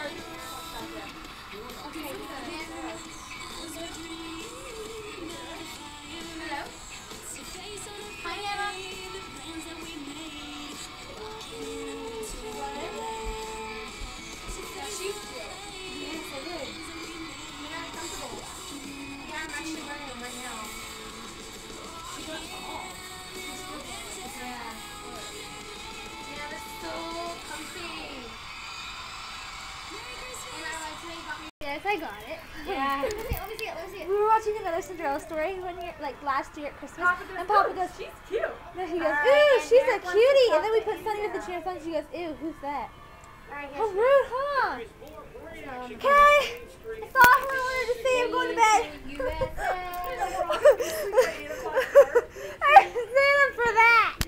Yes, I got it. Yeah. Let me see it. We were watching another Cinderella story one year, like last year at Christmas, and Papa goes, she's cute. No, he goes, ooh, she's a cutie, and then we put Sunny with the chance on. She goes, ew, who's that? How rude, huh? Okay, that's all I wanted to see. I'm going to bed. I didn't see them for that.